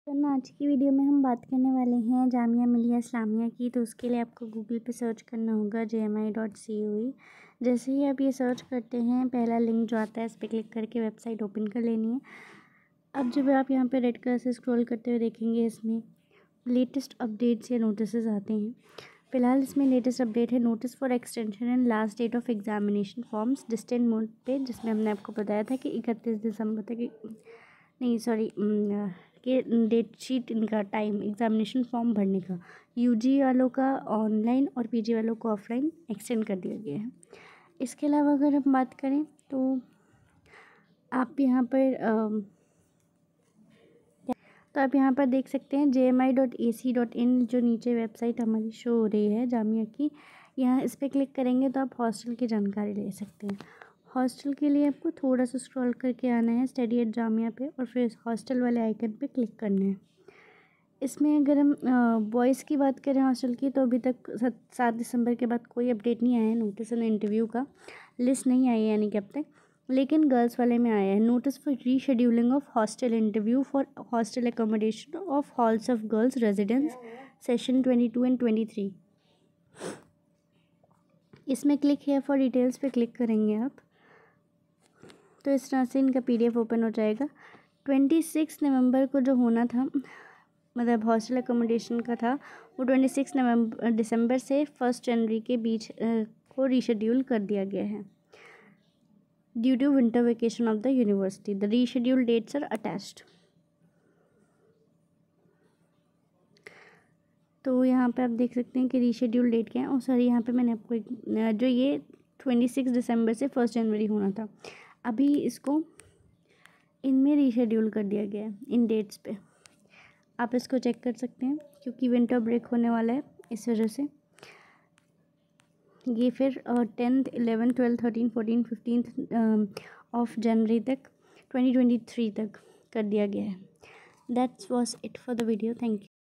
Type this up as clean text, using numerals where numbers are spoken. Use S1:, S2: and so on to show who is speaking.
S1: तो ना आज की वीडियो में हम बात करने वाले हैं जामिया मिलिया इस्लामिया की। तो उसके लिए आपको गूगल पे सर्च करना होगा jmi.coe। जैसे ही आप ये सर्च करते हैं पहला लिंक जो आता है इस पर क्लिक करके वेबसाइट ओपन कर लेनी है। अब जब आप यहाँ पे रेड कलर से स्क्रॉल करते हुए देखेंगे इसमें लेटेस्ट अपडेट्स या नोटिस आते हैं। फ़िलहाल इसमें लेटेस्ट अपडेट है notice for extension and last date of examination forms distant mode पे, जिसमें हमने आपको बताया था कि 31 दिसंबर तक कि डेट शीट इनका टाइम एग्ज़ामिनेशन फॉर्म भरने का यूजी वालों का ऑनलाइन और पीजी वालों को ऑफलाइन एक्सटेंड कर दिया गया है। इसके अलावा अगर हम बात करें तो आप यहाँ पर देख सकते हैं jmi.ac.in जो नीचे वेबसाइट हमारी शो हो रही है जामिया की। यहाँ इस पर क्लिक करेंगे तो आप हॉस्टल की जानकारी ले सकते हैं। हॉस्टल के लिए आपको थोड़ा सा स्क्रॉल करके आना है स्टडी एट जामिया पे और फिर हॉस्टल वाले आइकन पे क्लिक करना है। इसमें अगर हम बॉयज़ की बात करें हॉस्टल की तो अभी तक 7 दिसंबर के बाद कोई अपडेट नहीं आया है। नोटिस एंड इंटरव्यू का लिस्ट नहीं आई है यानी कि अब तक, लेकिन गर्ल्स वाले में आया है notice for rescheduling of hostel interview for hostel accommodation of halls of girls residence session 22 and 23। इसमें क्लिक हेयर फॉर डिटेल्स पे क्लिक करेंगे आप तो इस तरह से इनका PDF ओपन हो जाएगा। 26 नवंबर को जो होना था मतलब हॉस्टल एकोमोडेशन का था वो 26 दिसंबर से 1 जनवरी के बीच को रीशेड्यूल कर दिया गया है due to winter vacation of the university. The reschedule dates are attached. तो यहाँ पे आप देख सकते हैं कि रीशेड्यूल डेट क्या है। और सॉरी यहाँ पे मैंने आपको जो ये 26 दिसंबर से 1 जनवरी होना था अभी इसको इनमें रीशेड्यूल कर दिया गया है इन डेट्स पे। आप इसको चेक कर सकते हैं क्योंकि विंटर ब्रेक होने वाला है इस वजह से ये फिर 10th 11th 12th 13th 14th 15th of January तक 2023 तक कर दिया गया है। That's was it for the video. Thank you.